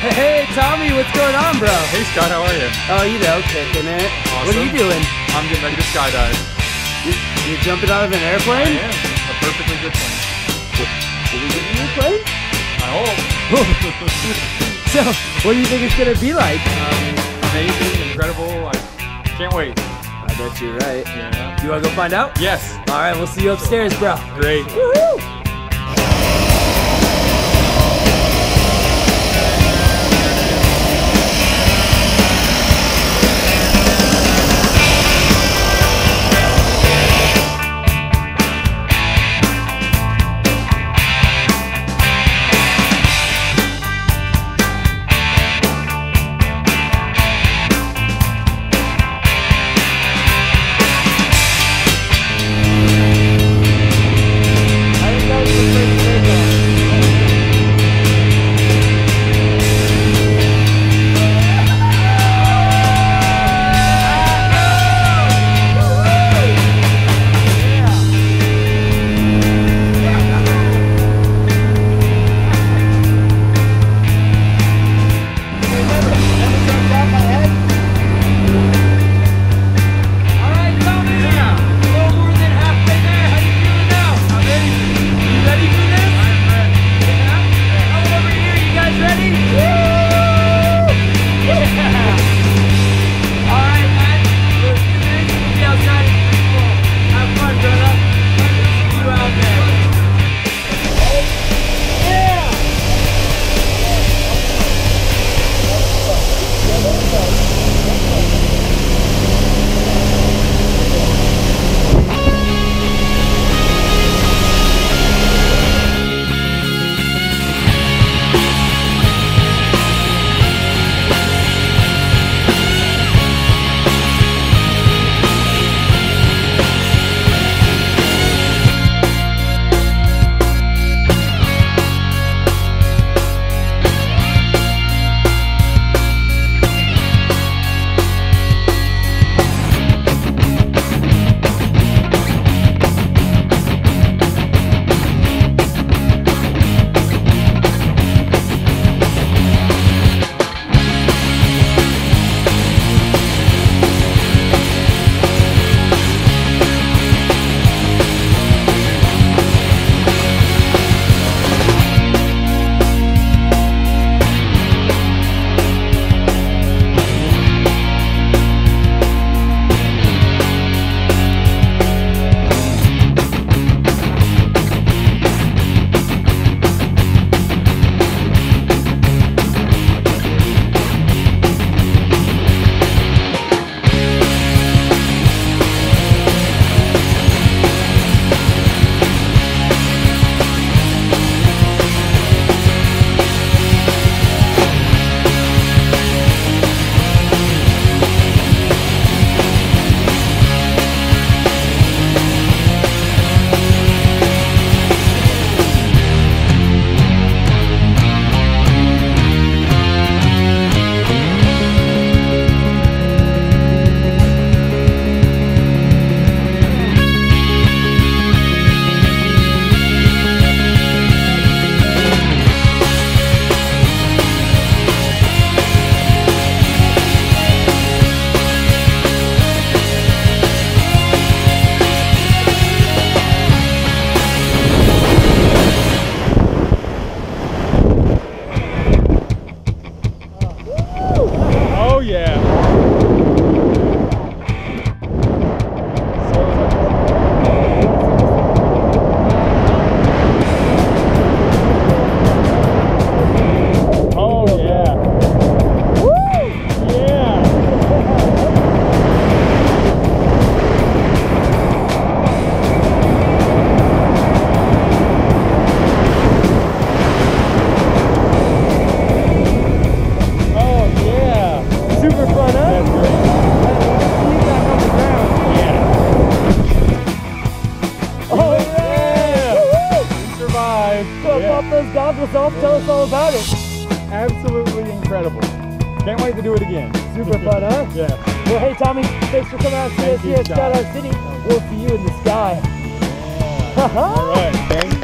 Hey, Tommy, what's going on, bro? Hey Scott, how are you? Oh, you know, kicking it. Awesome. What are you doing? I'm getting ready to skydive. You're jumping out of an I airplane? am. A perfectly good plane. Did we give you a plane? I hope. So, what do you think it's gonna be like? Amazing, incredible. I can't wait. I bet you're right. Yeah. You wanna go find out? Yes. All right, we'll see you upstairs, bro. Great. Woohoo! Pop those goggles off, tell us all about it. Absolutely incredible. Can't wait to do it again. Super fun, huh? Yeah. Well, hey, Tommy, thanks for coming out to see us here at Skydive City. We'll see you in the sky. All right. Thanks.